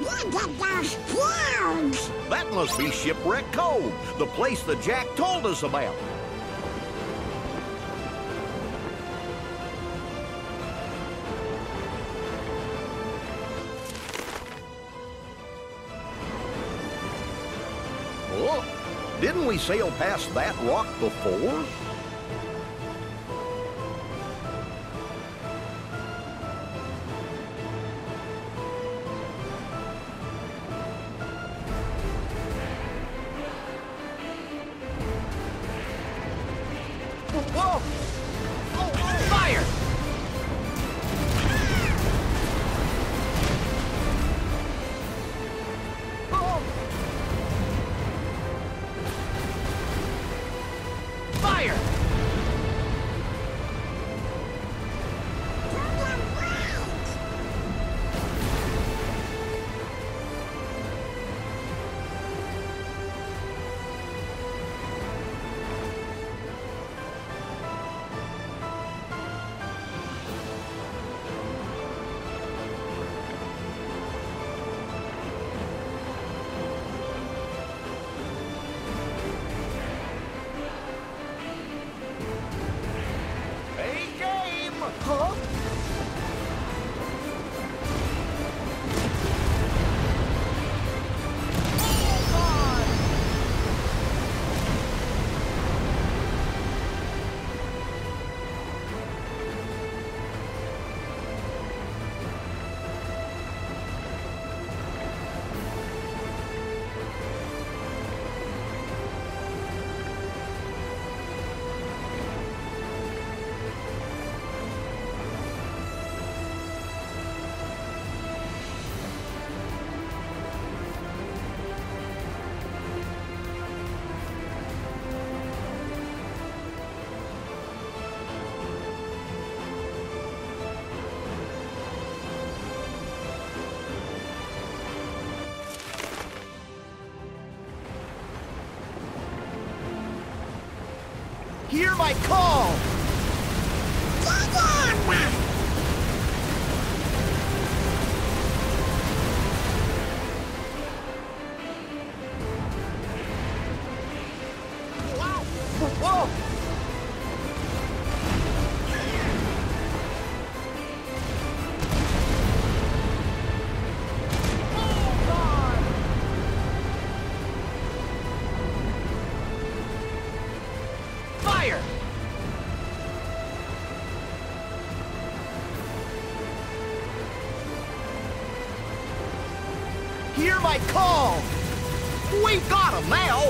Look at those clouds! That must be Shipwreck Cove, the place that Jack told us about. Oh, didn't we sail past that rock before? Whoa! Oh, fire! Oh! Fire! Huh? Hear my call! Wow! Whoa! Fire! Hear my call! We got him now!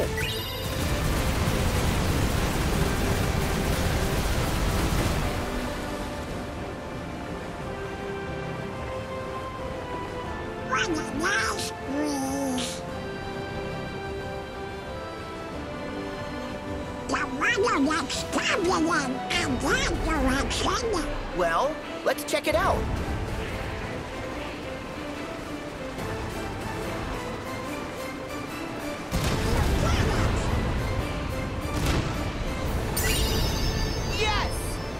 What a nice breeze! The water looks turbulent in that direction. Well, let's check it out. Yes!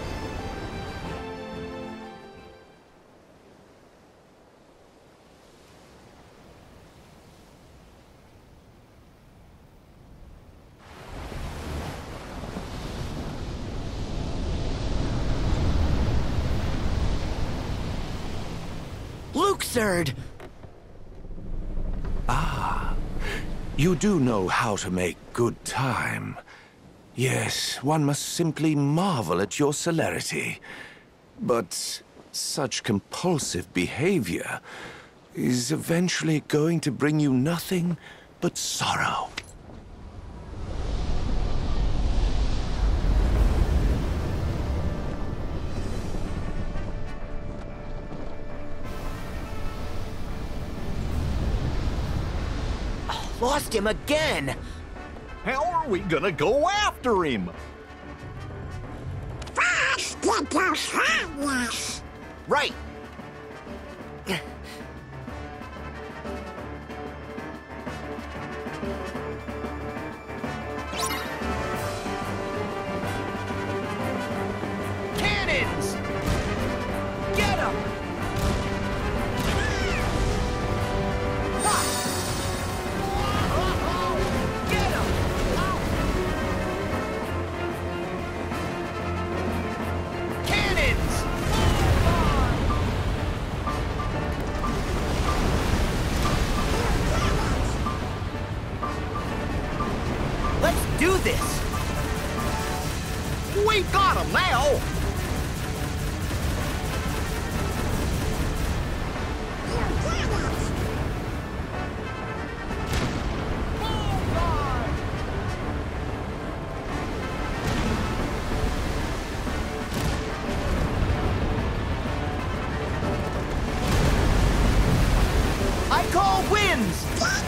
Luxord! Ah, you do know how to make good time. Yes, one must simply marvel at your celerity. But such compulsive behavior is eventually going to bring you nothing but sorrow. Lost him again! How are we gonna go after him? First, get those harmless. Right! Cannons! Get him! do this! We've got him now! I call wins!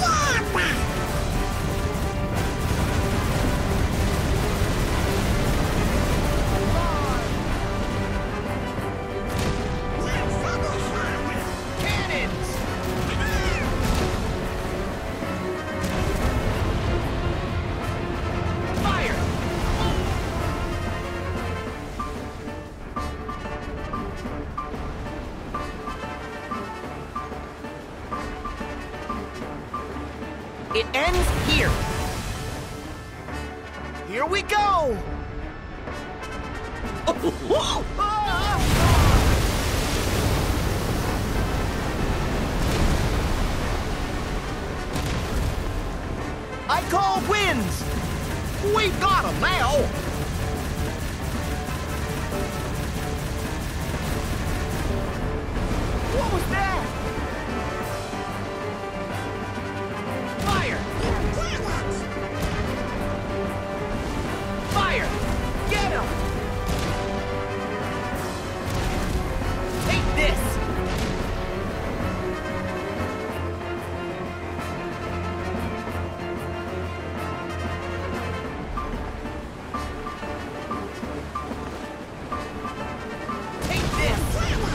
Cannons! Fire! It ends here. Here we go! I call wins! We've got him now! What was that? Fire! Fire! Get him! Take this! Take this!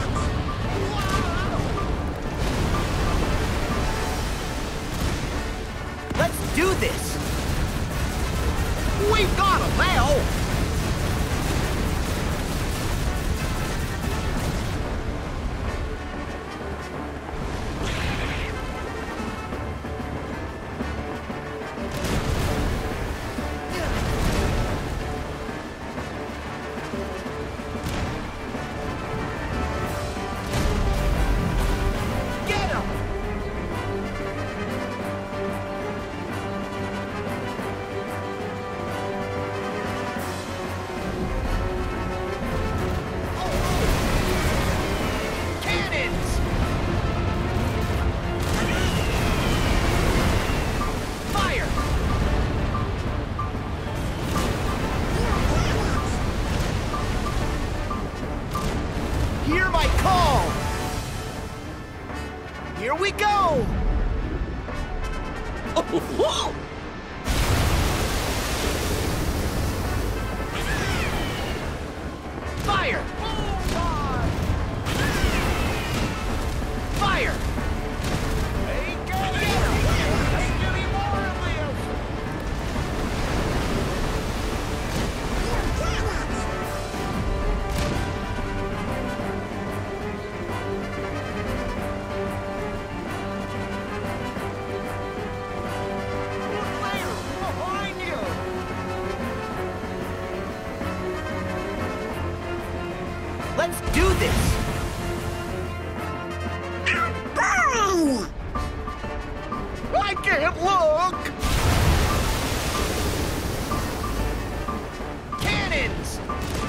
Let's do this! We've got him now! Get him! Cannons! Fire! Hear my call! Here we go! Fire! Fire! Let's do this! Boy! I can't look! Cannons!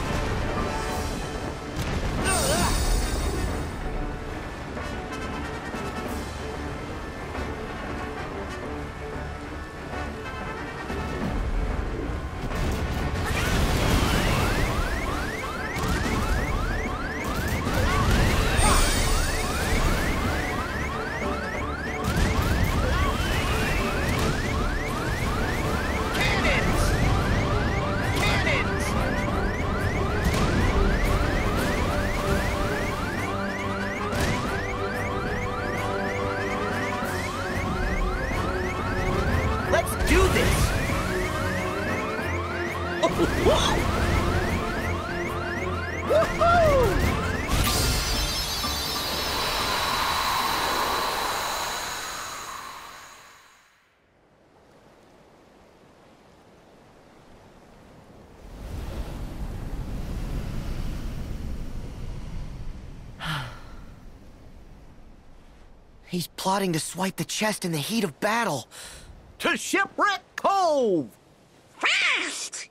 He's plotting to swipe the chest in the heat of battle. To Shipwreck Cove! Fast!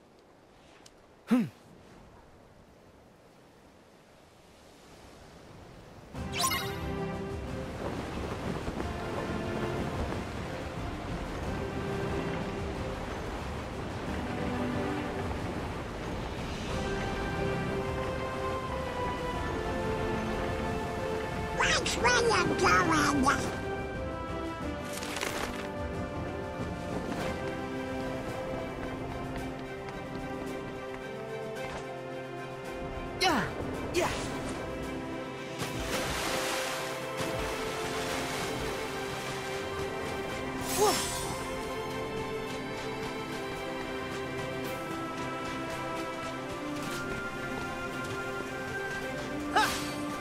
Watch where you're going. Yeah. Yeah. Whoa. Ah.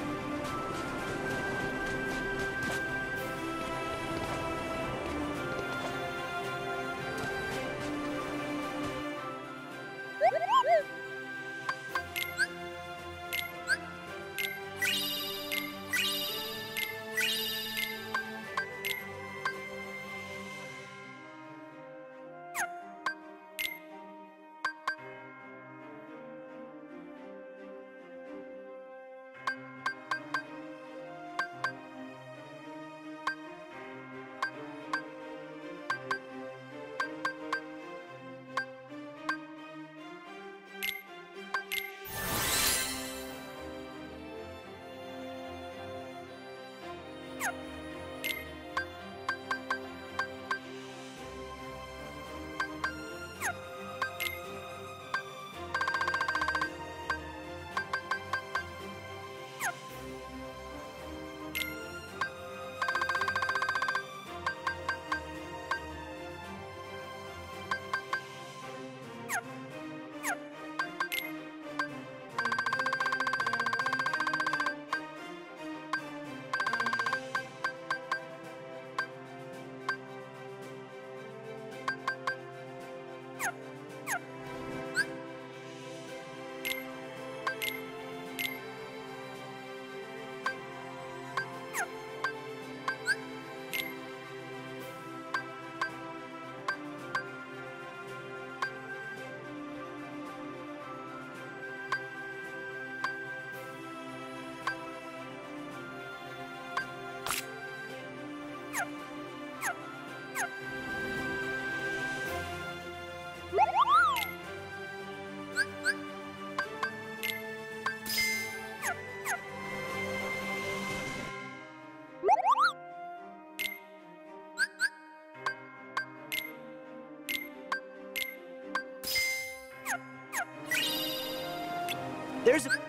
There's a...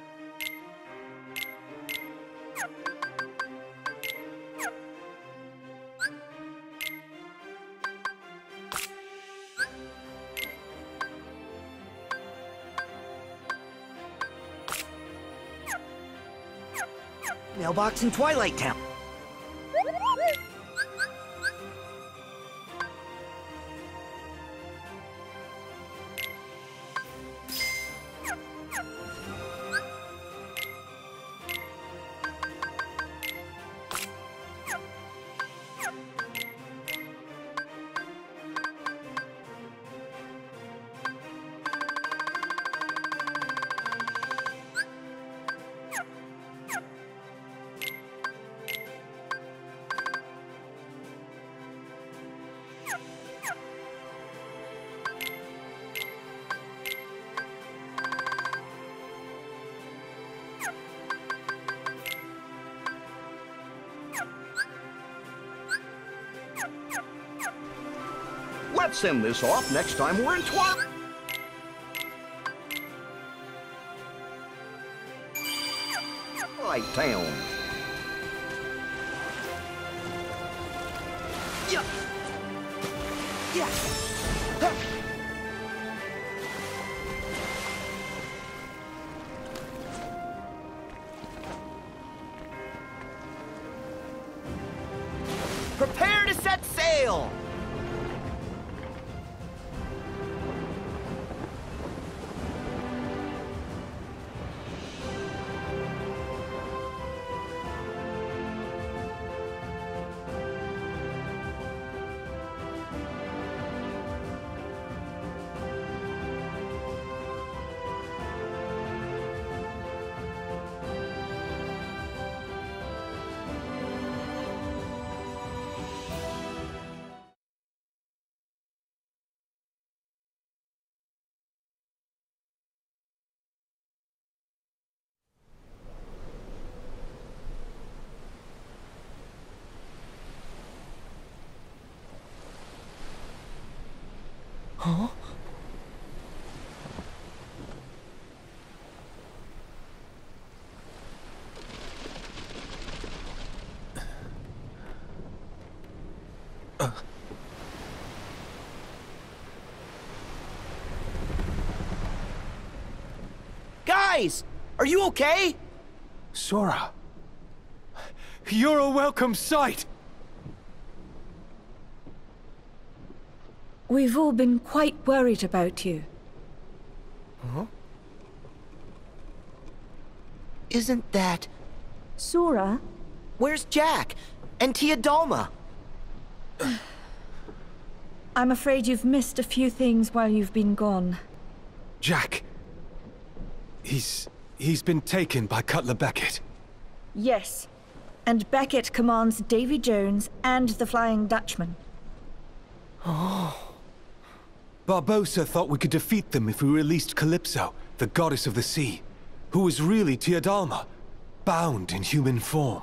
mailbox in Twilight Town. Let's send this off next time we're in Twilight Town. Yeah. Yeah. Huh. Prepare to set sail! Huh? Guys, are you okay? Sora, you're a welcome sight! We've all been quite worried about you. Huh? Isn't that... Sora? Where's Jack? And Tia Dalma? I'm afraid you've missed a few things while you've been gone. Jack. He's been taken by Cutler Beckett. Yes. And Beckett commands Davy Jones and the Flying Dutchman. Oh. Barbossa thought we could defeat them if we released Calypso, the goddess of the sea, who was really Tia Dalma, bound in human form.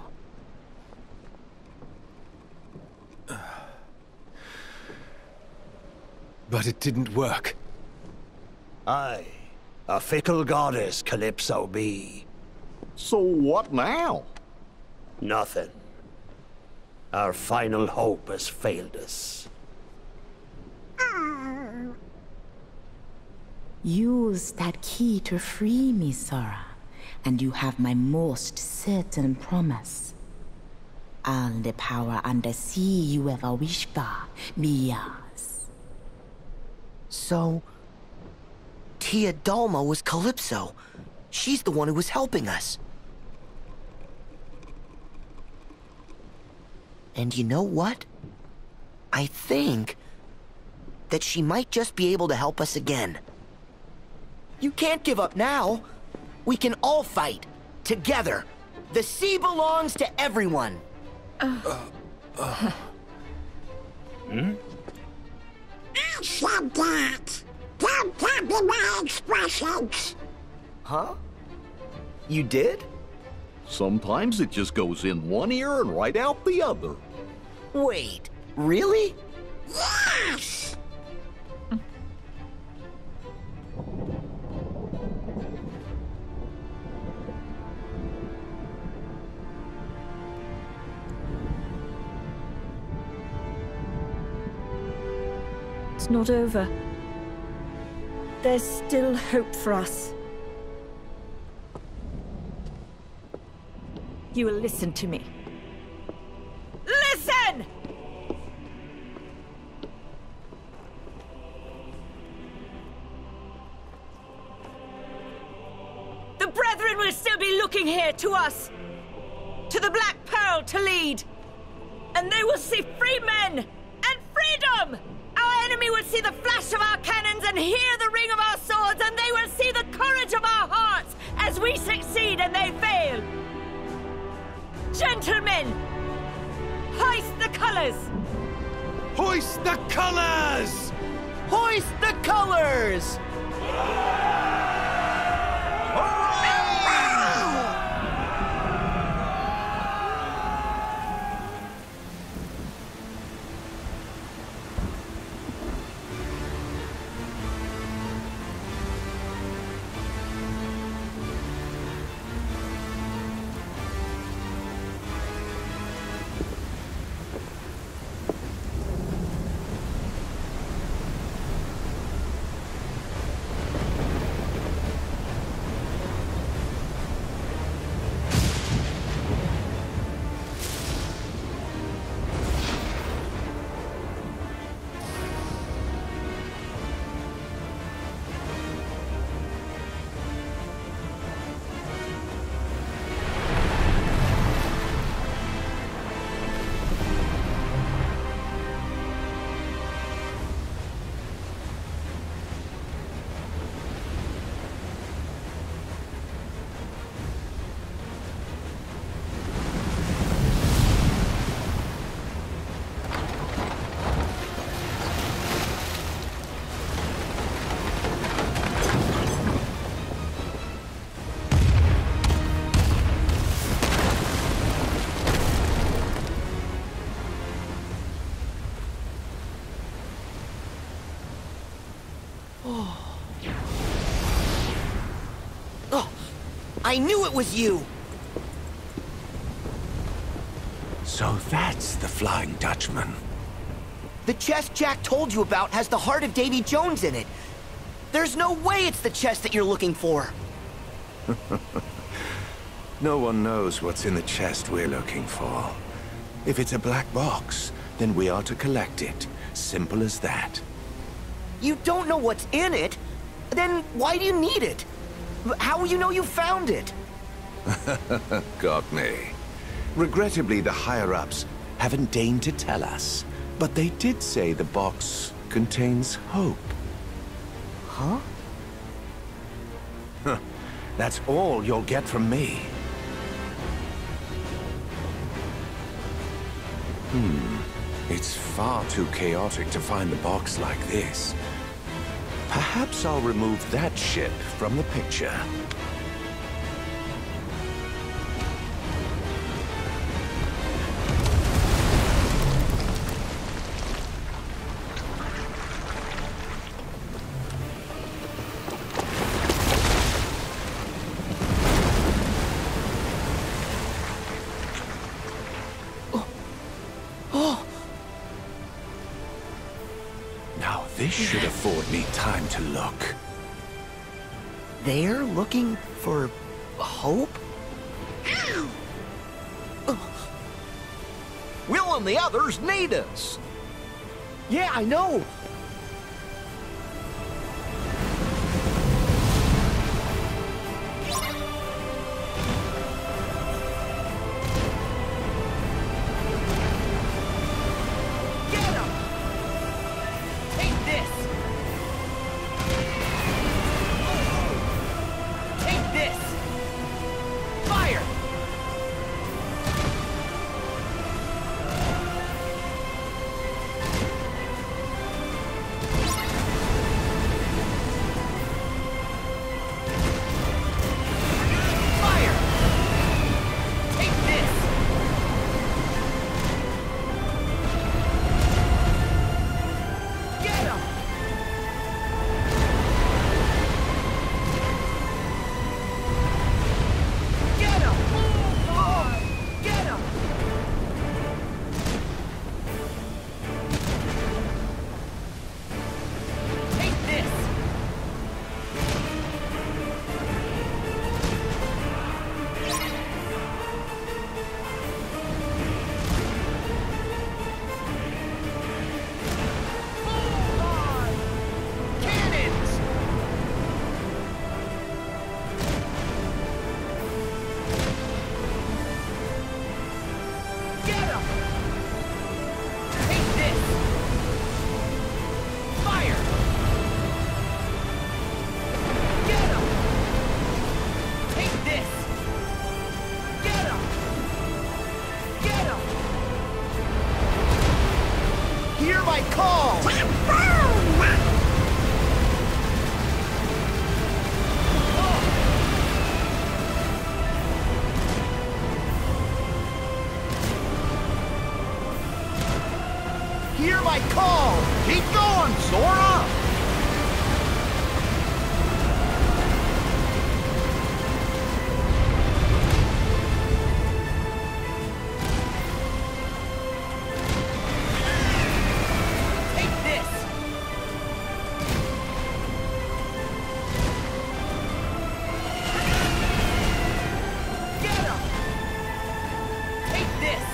But it didn't work. Aye, a fickle goddess Calypso be. So what now? Nothing. Our final hope has failed us. Use that key to free me, Sora, and you have my most certain promise. All the power under sea you ever wished for be yours. So... Tia Dalma was Calypso. She's the one who was helping us. And you know what? I think that she might just be able to help us again. You can't give up now. We can all fight. Together. The sea belongs to everyone. I said that. Don't copy my expressions. Huh? You did? Sometimes it just goes in one ear and right out the other. Wait, really? Yes! It's not over. There's still hope for us. You will listen to me. Listen! The Brethren will still be looking here to us. To the Black Pearl to lead. And they will see free men and freedom! Our enemy will see the flash of our cannons and hear the ring of our swords, and they will see the courage of our hearts as we succeed and they fail. Gentlemen, hoist the colors! Hoist the colors! Hoist the colors! Oh, I knew it was you! So that's the Flying Dutchman. The chest Jack told you about has the heart of Davy Jones in it. There's no way it's the chest that you're looking for. No one knows what's in the chest we're looking for. If it's a black box, then we are to collect it. Simple as that. You don't know what's in it? Then why do you need it? How will you know you found it? Got me. Regrettably, the higher-ups haven't deigned to tell us. But they did say the box contains hope. Huh? That's all you'll get from me. It's far too chaotic to find the box like this. Perhaps I'll remove that ship from the picture. Now this should afford me time to look. They're looking for hope? Will and the others need us. Yeah, I know. Hear my call! Keep going, Sora! Take this! Get him! Take this!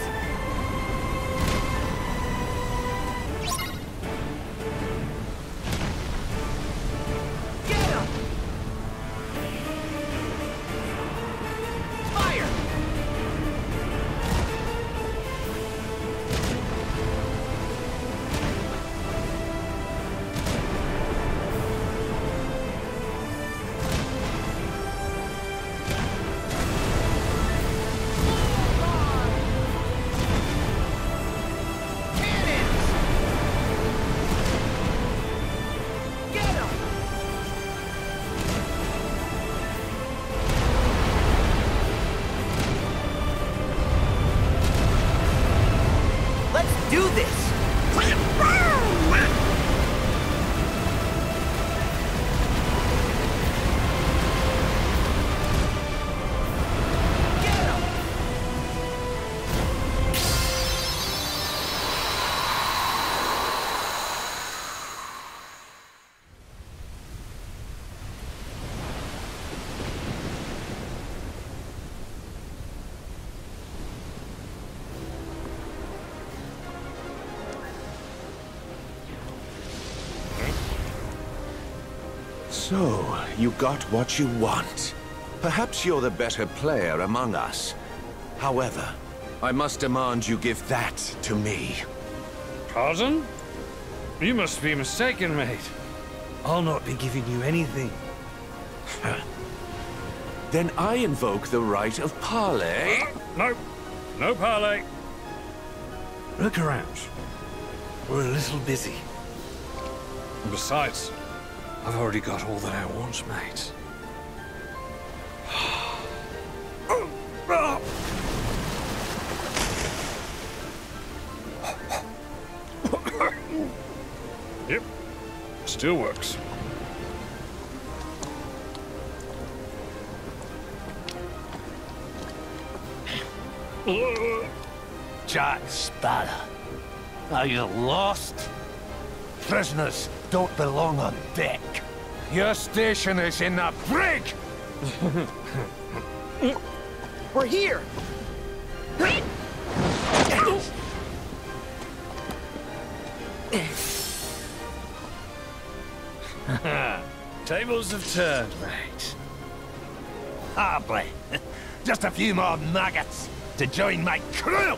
So, you got what you want. Perhaps you're the better player among us. However, I must demand you give that to me. Pardon? You must be mistaken, mate. I'll not be giving you anything. Then I invoke the right of parley. No. No parley. Look around. We're a little busy. And besides, I've already got all that I want, mate. Yep. Still works. Jack Sparrow, are you lost? Prisoners don't belong on deck. Your station is in the brig! We're here! Tables have turned, mate. Hardly. Just a few more maggots to join my crew!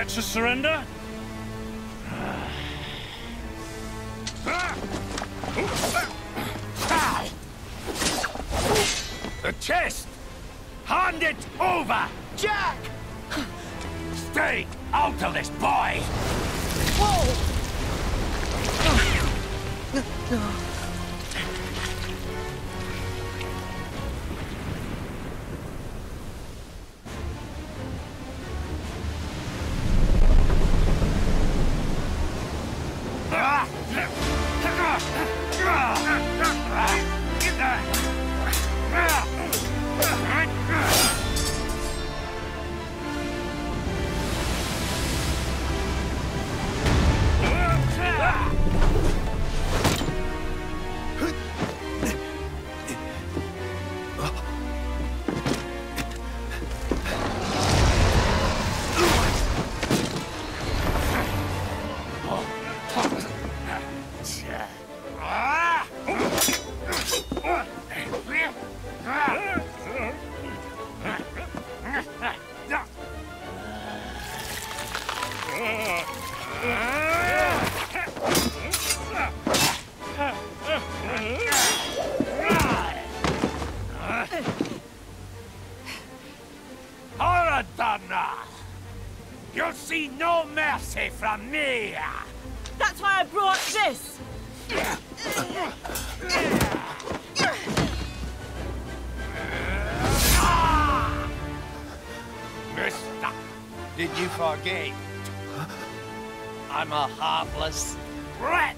to surrender? The chest! Hand it over! Jack! Stay out of this, boy! Whoa! You'll see no mercy from me! That's why I brought this! Mister, did you forget? I'm a heartless wretch!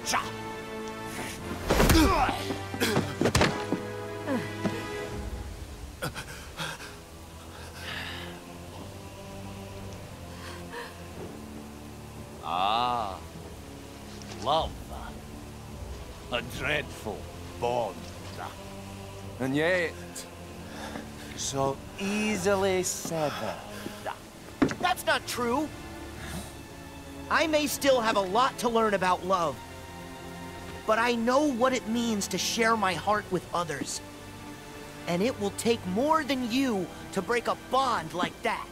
Ah, love. A dreadful bond. And yet, so easily severed. That's not true. I may still have a lot to learn about love, but I know what it means to share my heart with others. And it will take more than you to break a bond like that.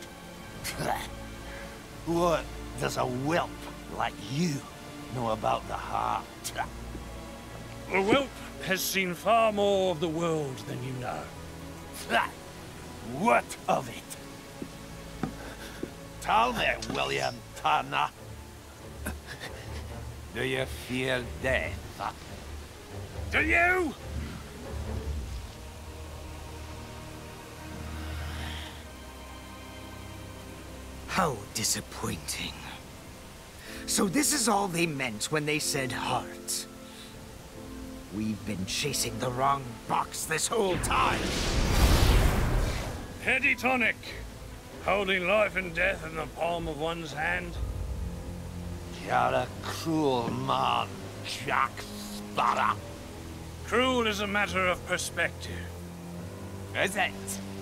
What does a whelp like you know about the heart? The whelp has seen far more of the world than you know. What of it? Tell me, William Turner. Do you fear death? Do you? How disappointing. So this is all they meant when they said heart. We've been chasing the wrong box this whole time. Petty tonic. Holding life and death in the palm of one's hand. You're a cruel man, Jack Sparrow. Cruel is a matter of perspective. Is it?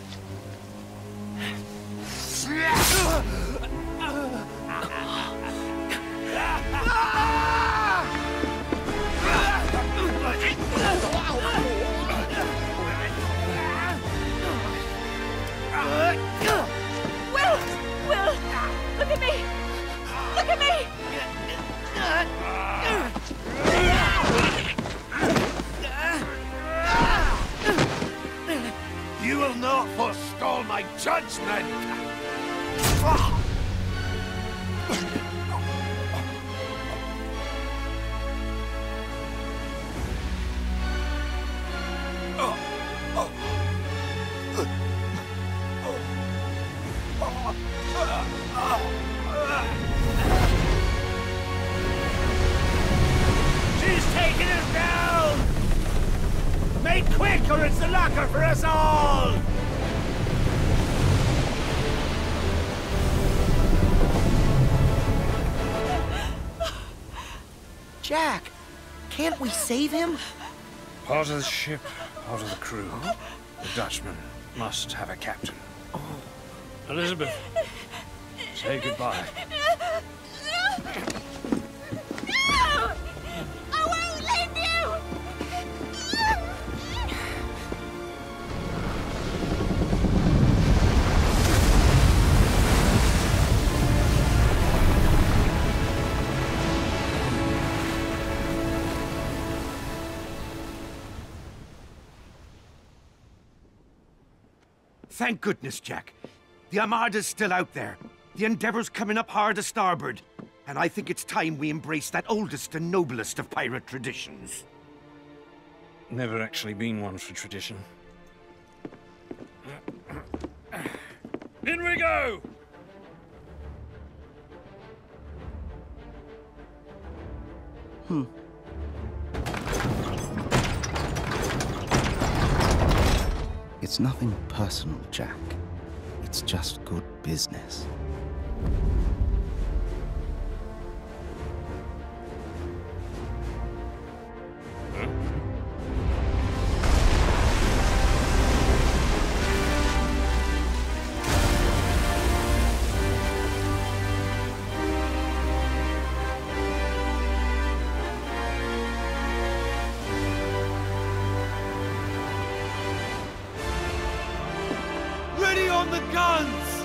Will! Look at me! Look at me! You will not forestall my judgment! She's taking us down! Make quick or it's the locker for us all! Jack, can't we save him? Part of the ship, part of the crew. The Dutchman must have a captain. Elizabeth, say goodbye. No! I won't leave you! Thank goodness, Jack. The Armada's still out there. The Endeavor's coming up hard to starboard. And I think it's time we embrace that oldest and noblest of pirate traditions. Never actually been one for tradition. In we go! It's nothing personal, Jack. It's just good business. Ready on the guns!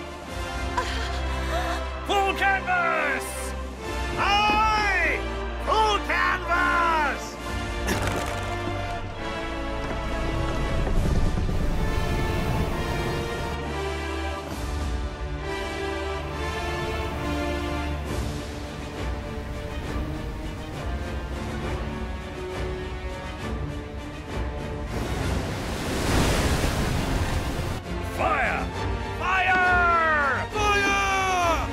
Full canvas! Aye! Full canvas! Fire! Fire! Fire!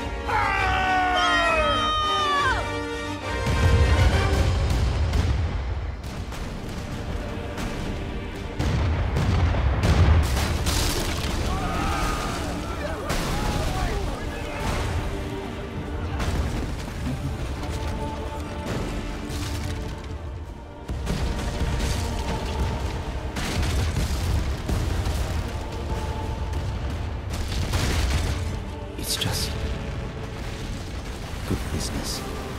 It's just good business.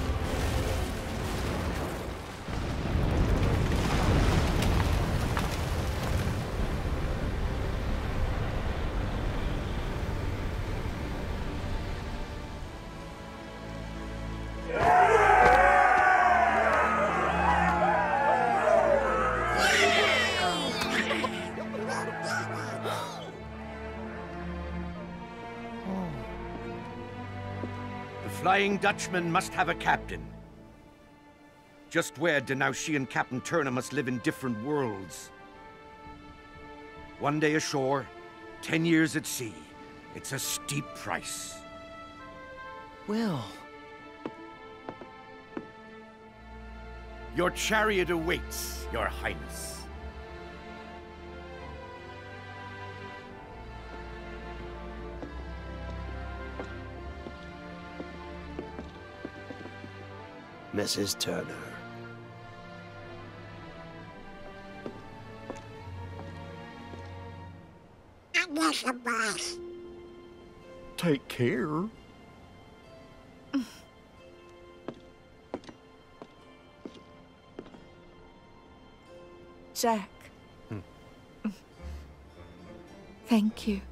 The Flying Dutchman must have a captain. Just wed, and now she and Captain Turner must live in different worlds. One day ashore, 10 years at sea. It's a steep price. Will. Your chariot awaits, Your Highness. Mrs. Turner. I'm just a boss. Take care. Jack. Thank you.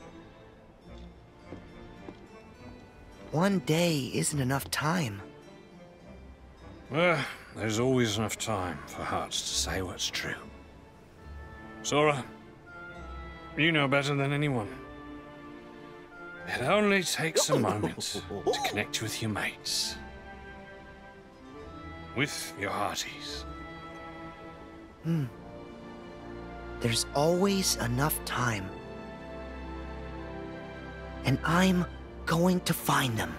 One day isn't enough time. Well, there's always enough time for hearts to say what's true. Sora, you know better than anyone. It only takes a moment to connect with your mates. With your hearties. There's always enough time. And I'm going to find them.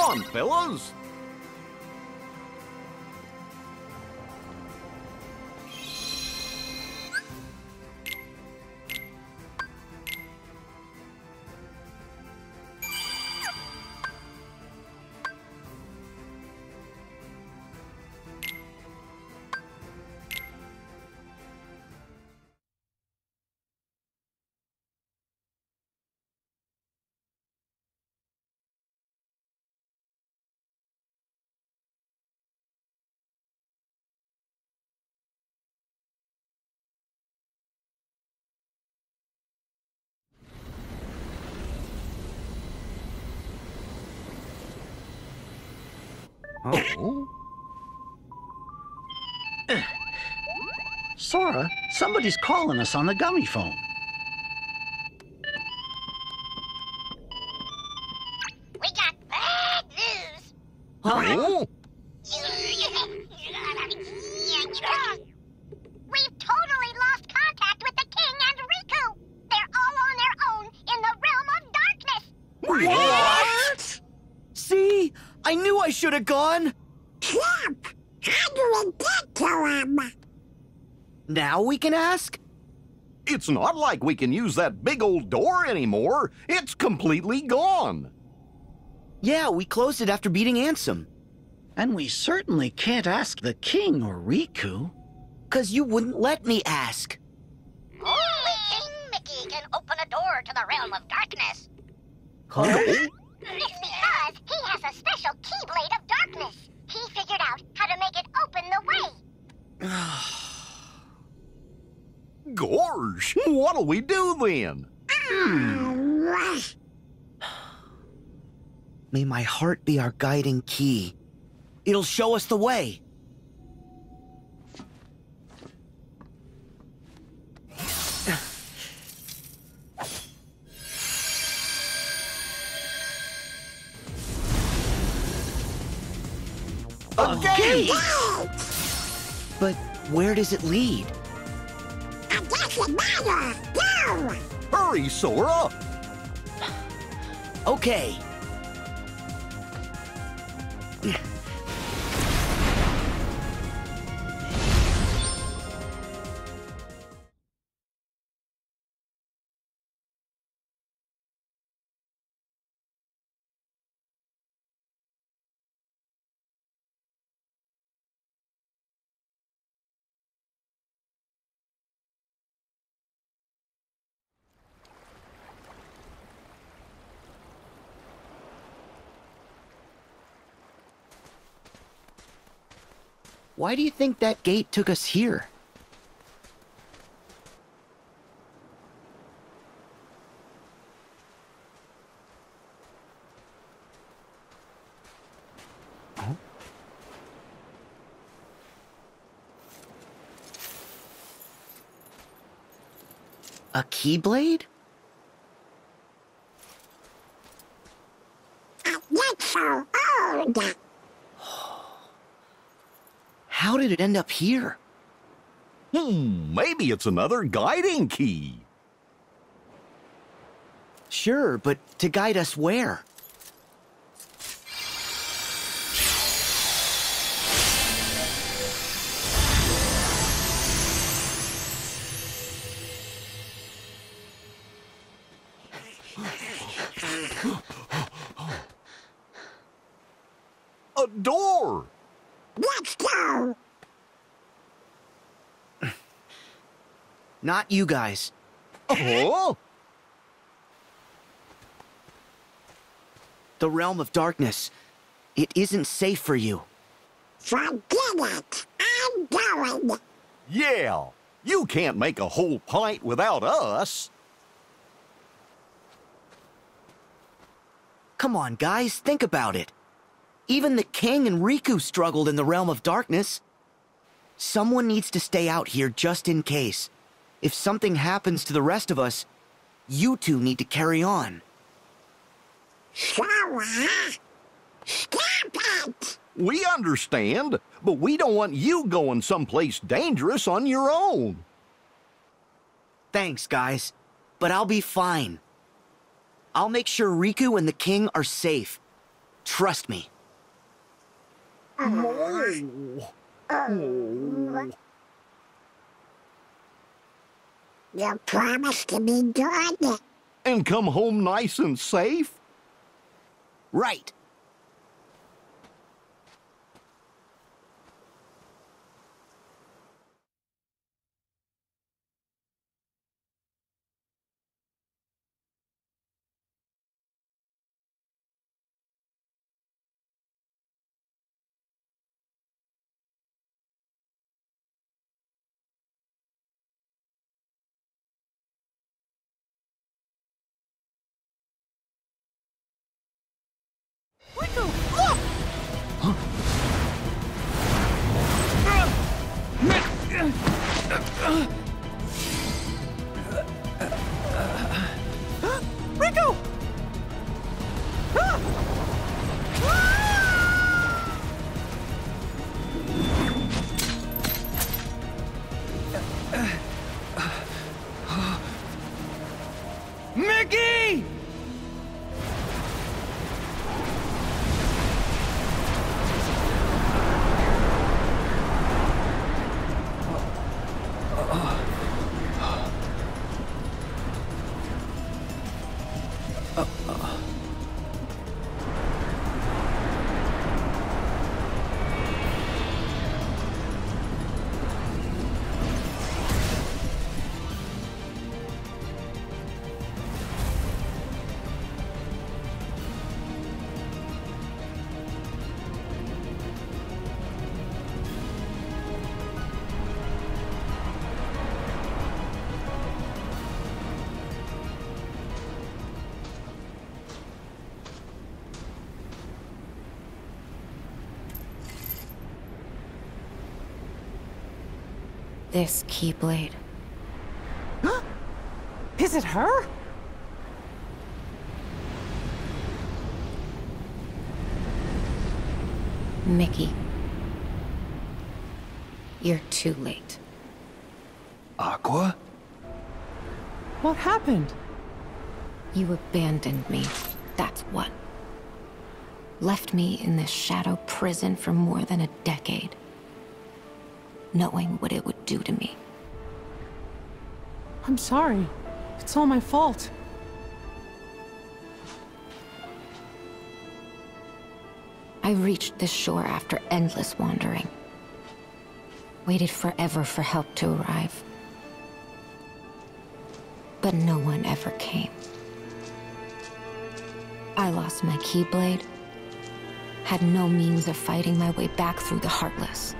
on, fellas. Oh. Sora, somebody's calling us on the gummy phone. We got bad news. Oh? We've totally lost contact with the King and Riku. They're all on their own in the realm of darkness. What? See? I knew I should have gone. Trump, how do we get to him? Now we can ask? It's not like we can use that big old door anymore. It's completely gone. Yeah, we closed it after beating Ansem. And we certainly can't ask the king or Riku. 'Cause you wouldn't let me ask. Only King Mickey can open a door to the realm of darkness. Huh? It's because he has a special keyblade of darkness. He figured out how to make it open the way. Gorge, what'll we do then? May my heart be our guiding key. It'll show us the way. A gate! But where does it lead? It doesn't matter. Go! Hurry, Sora! Okay. Why do you think that gate took us here? Huh? A keyblade? That's so old. How did it end up here? Maybe it's another guiding key. Sure, but to guide us where? A door! Let's go. Not you guys. Oh? The realm of darkness. It isn't safe for you. Forget it. I'm going. Yeah, you can't make a whole pint without us. Come on, guys, think about it. Even the king and Riku struggled in the realm of darkness. Someone needs to stay out here just in case. If something happens to the rest of us, you two need to carry on. Sora, stop it. We understand, but we don't want you going someplace dangerous on your own. Thanks, guys, but I'll be fine. I'll make sure Riku and the king are safe. Trust me. You promised to be good. And come home nice and safe? Right. Rico! Mickey! This Keyblade. Is it her? Mickey. You're too late. Aqua? What happened? You abandoned me, that's what. Left me in this shadow prison for more than a decade, knowing what it would do to me. I'm sorry. It's all my fault. I reached this shore after endless wandering. Waited forever for help to arrive. But no one ever came. I lost my Keyblade. Had no means of fighting my way back through the Heartless.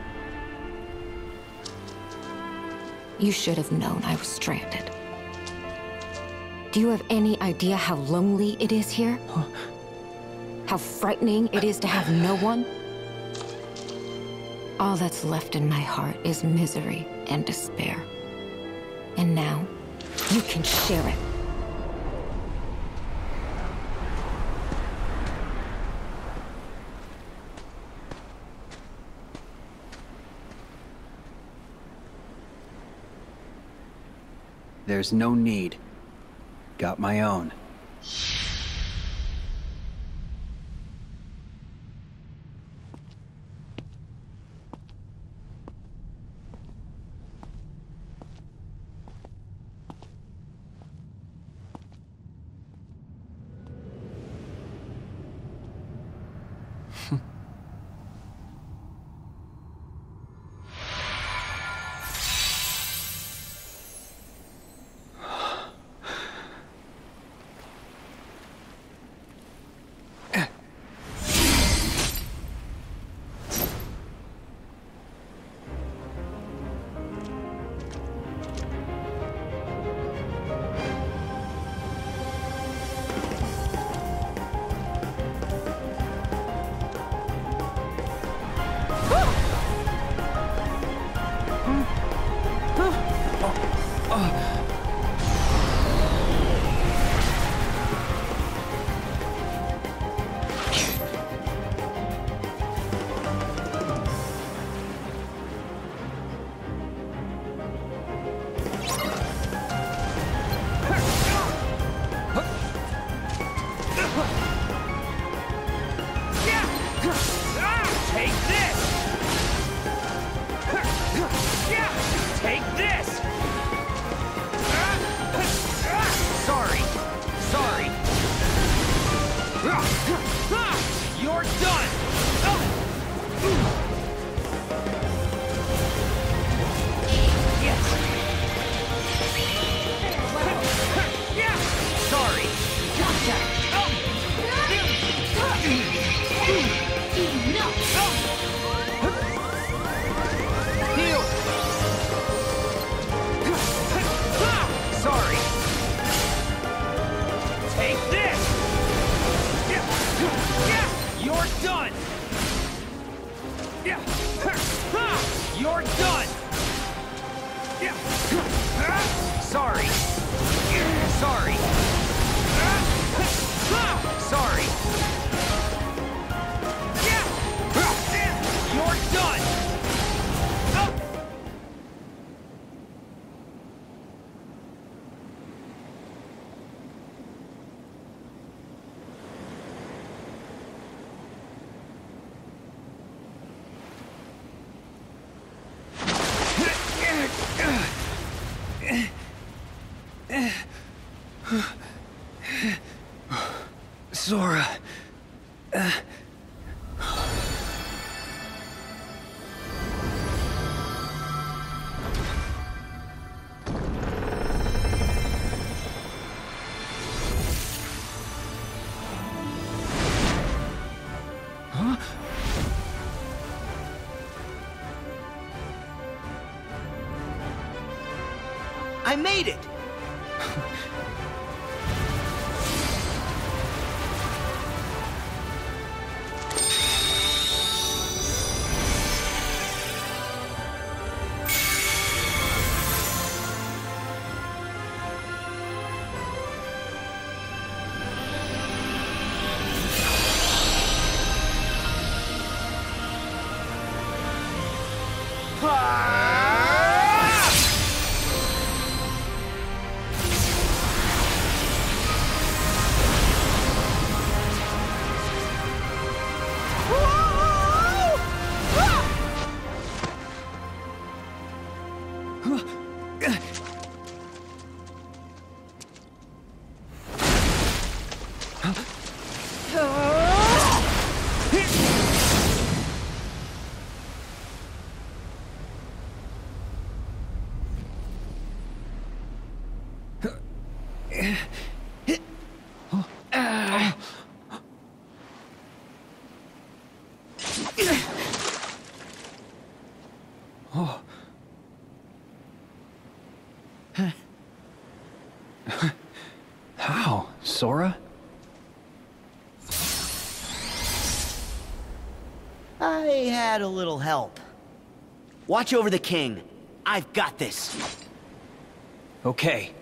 You should have known I was stranded. Do you have any idea how lonely it is here? How frightening it is to have no one? All that's left in my heart is misery and despair. And now, you can share it. There's no need. Got my own. this! Sorry. Sorry. You're done! Sorry. Heal. Sorry. Take this! You're done! You're done! Sorry. Sorry. Sorry. You're done! Sora. I made it! How, Sora? I had a little help. Watch over the king. I've got this. Okay.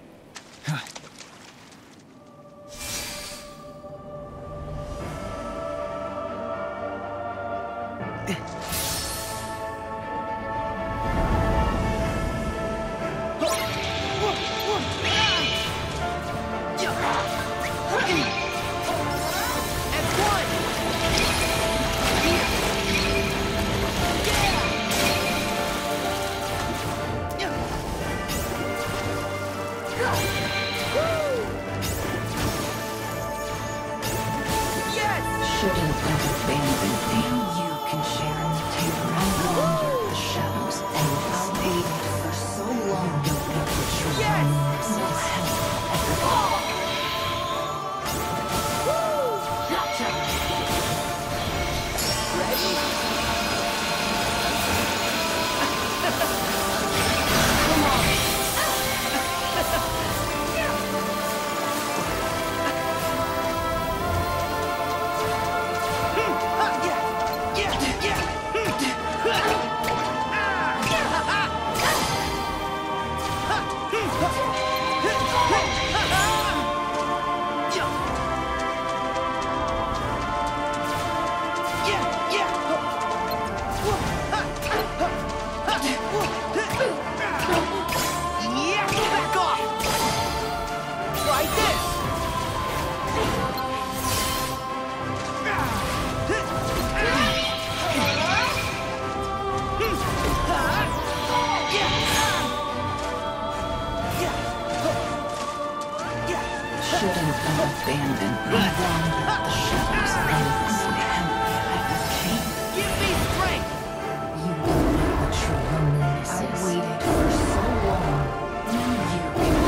shouldn't have abandoned me. Wandered the shadows endlessly. Ever came. Give me strength! You don't know what true loneliness is. I waited for so long. Now you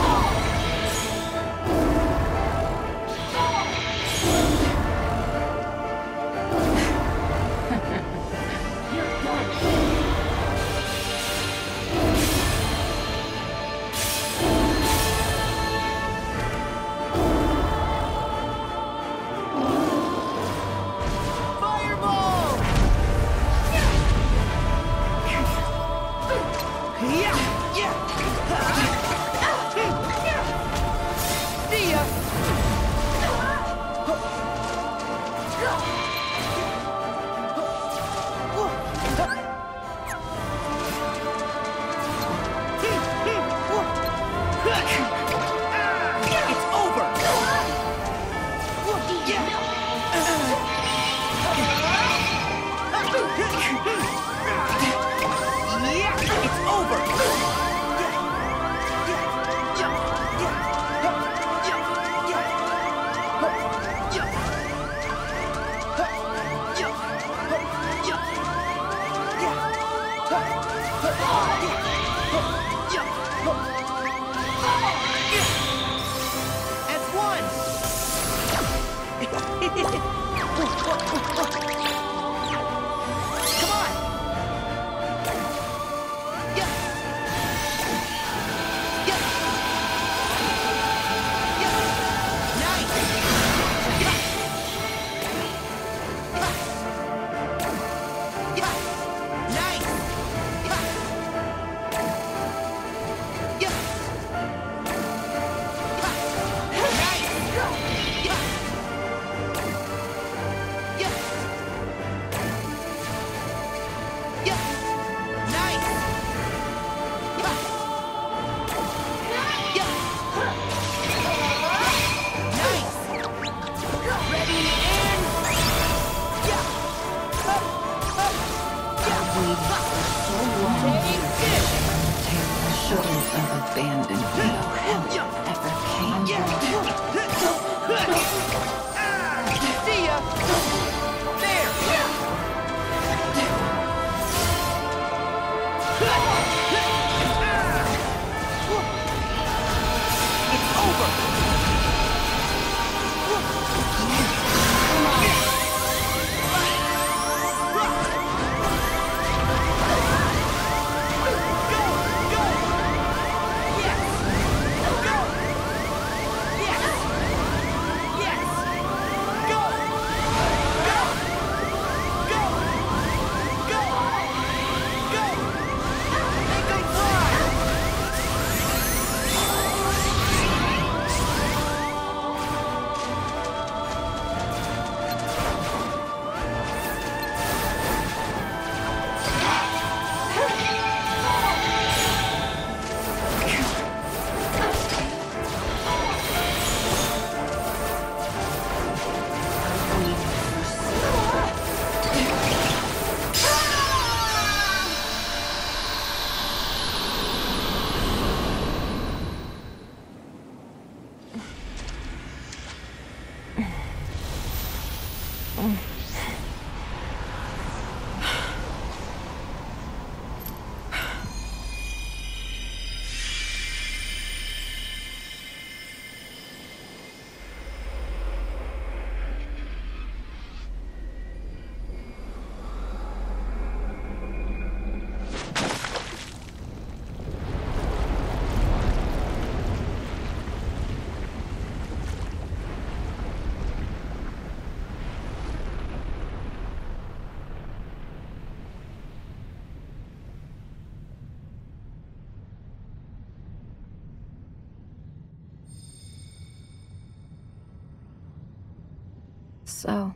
So,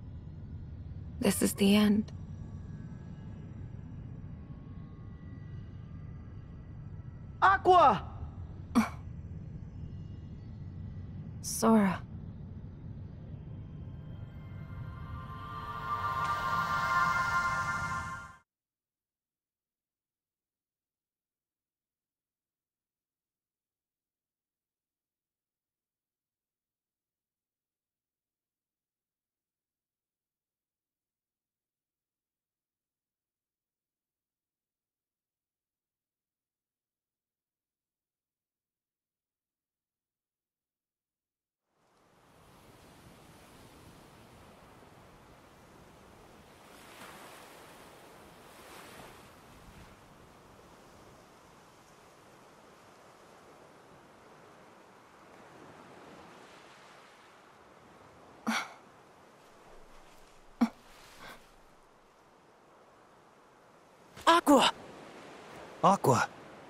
this is the end. Aqua! Sora. Aqua! Aqua.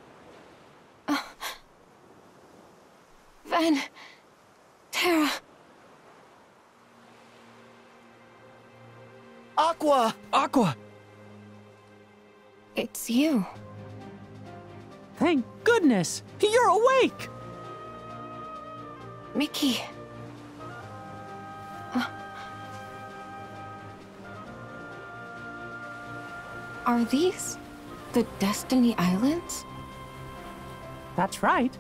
Van... Terra... Aqua! Aqua! It's you. Thank goodness! You're awake! Mickey. Are these the Destiny Islands? That's right.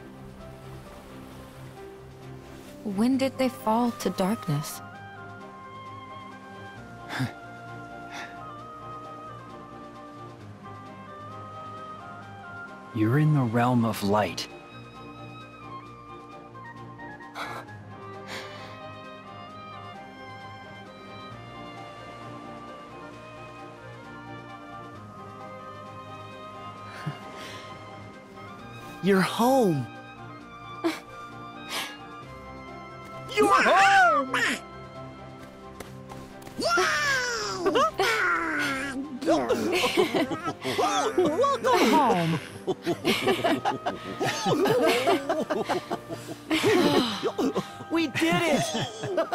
When did they fall to darkness? You're in the realm of light. You're home. You're home! Welcome home. We did it!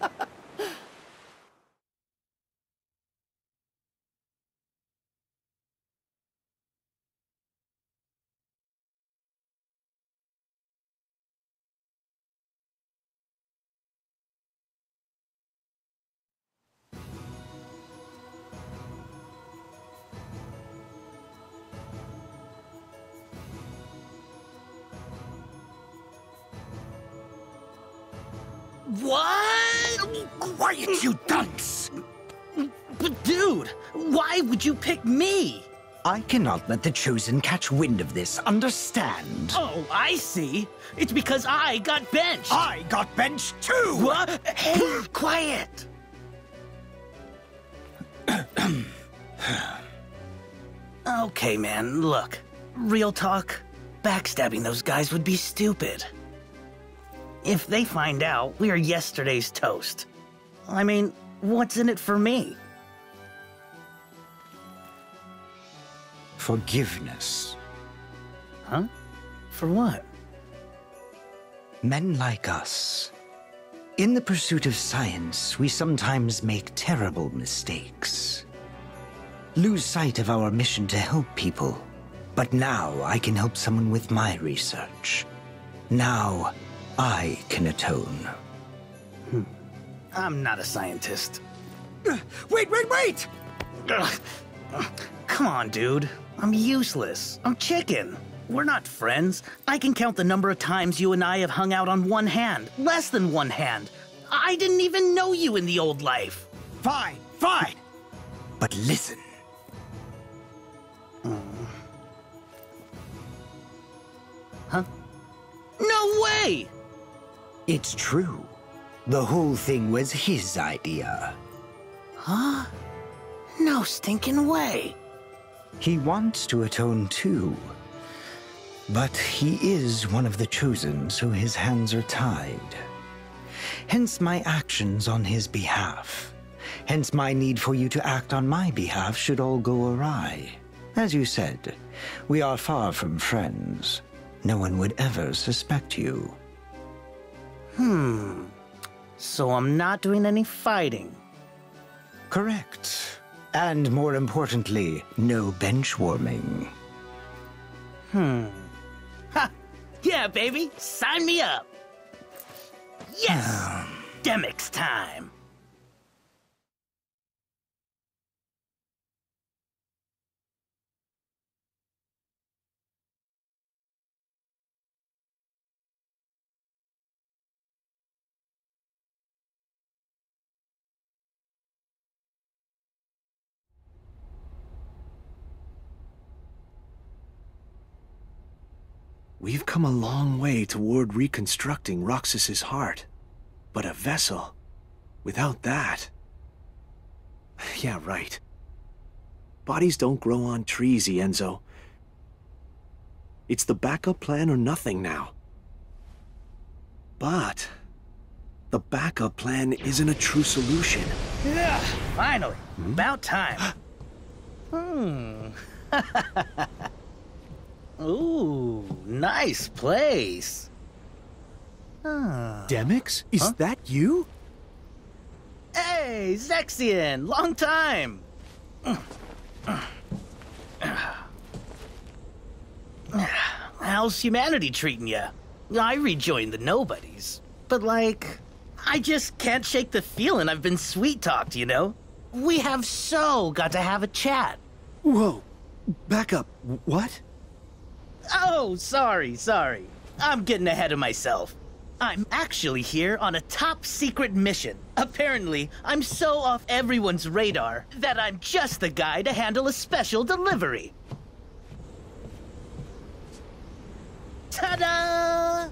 What? Quiet, you dunce! But dude, why would you pick me? I cannot let the Chosen catch wind of this, understand? Oh, I see. It's because I got benched. I got benched too! What? Hey, quiet! Okay, man, look. Real talk, backstabbing those guys would be stupid. If they find out, we are yesterday's toast. I mean, what's in it for me? Forgiveness. Huh? For what? Men like us. In the pursuit of science, we sometimes make terrible mistakes. Lose sight of our mission to help people. But now I can help someone with my research. Now I can atone. I'm not a scientist. Wait! Come on, dude. I'm useless. I'm chicken. We're not friends. I can count the number of times you and I have hung out on one hand. Less than one hand. I didn't even know you in the old life. Fine. But listen. Huh? No way! It's true. The whole thing was his idea. Huh? No stinking way. He wants to atone too. But he is one of the Chosen, so his hands are tied. Hence my actions on his behalf. Hence my need for you to act on my behalf should all go awry. As you said, we are far from friends. No one would ever suspect you. So I'm not doing any fighting. Correct. And more importantly, no bench warming. Ha! Yeah, baby! Sign me up! Yes! Demix time! We've come a long way toward reconstructing Roxas's heart. But a vessel, without that... Yeah, right. Bodies don't grow on trees, Ienzo. It's the backup plan or nothing now. But the backup plan isn't a true solution. Yeah, finally. About time. Ooh, nice place. Demix? Is that you? Hey, Zexian! Long time! How's humanity treating ya? I rejoined the Nobodies, but like, I just can't shake the feeling I've been sweet-talked, you know? We have got to have a chat. Whoa, back up, what? Oh, sorry. I'm getting ahead of myself. I'm actually here on a top-secret mission. Apparently, I'm so off everyone's radar that I'm just the guy to handle a special delivery. Ta-da!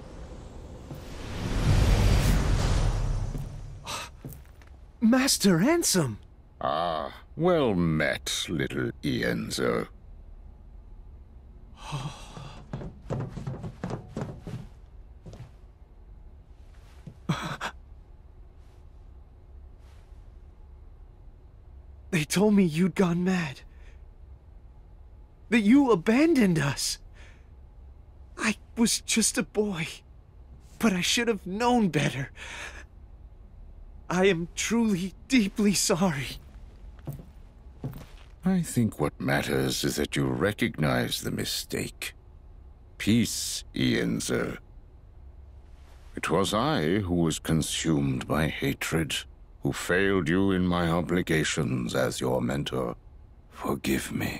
Master Ansem! Ah, well met, little Yeagerbr. They told me you'd gone mad. That you abandoned us. I was just a boy, but I should have known better. I am truly, deeply sorry. I think what matters is that you recognize the mistake. Peace, Yeagerbr. It was I who was consumed by hatred, who failed you in my obligations as your mentor. Forgive me.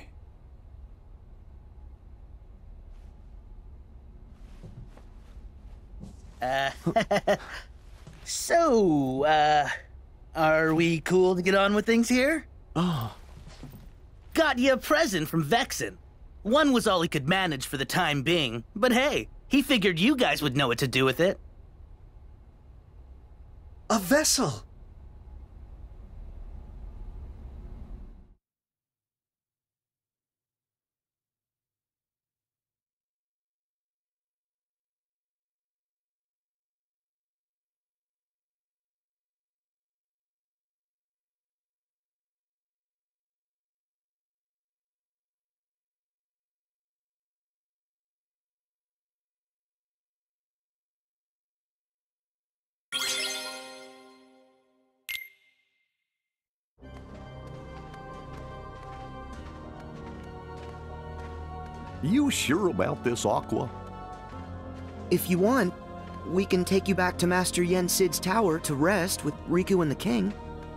Are we cool to get on with things here? Oh. Got you a present from Vexen. One was all he could manage for the time being, but hey, he figured you guys would know what to do with it. A vessel! You sure about this, Aqua? If you want, we can take you back to Master Yen Sid's tower to rest with Riku and the king.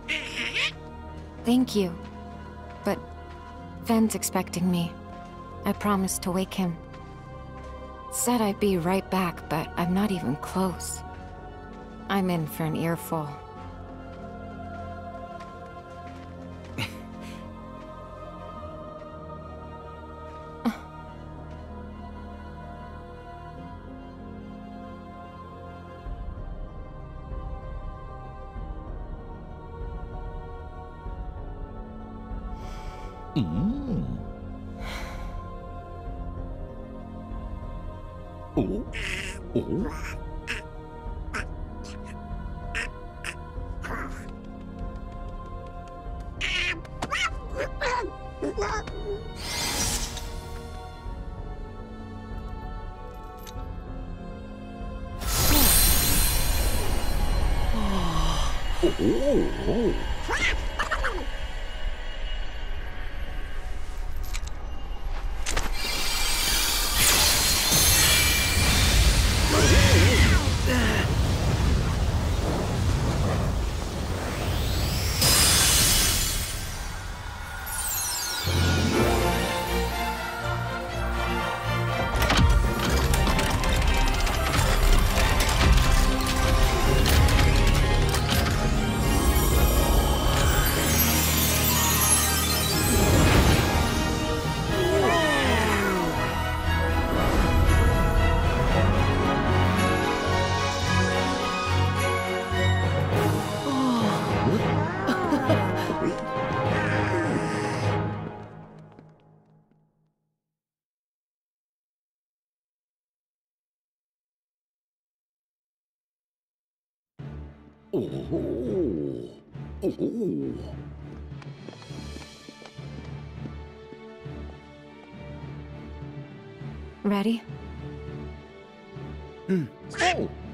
Thank you. But Ven's expecting me. I promised to wake him. Said I'd be right back, but I'm not even close. I'm in for an earful. Ready? Oh,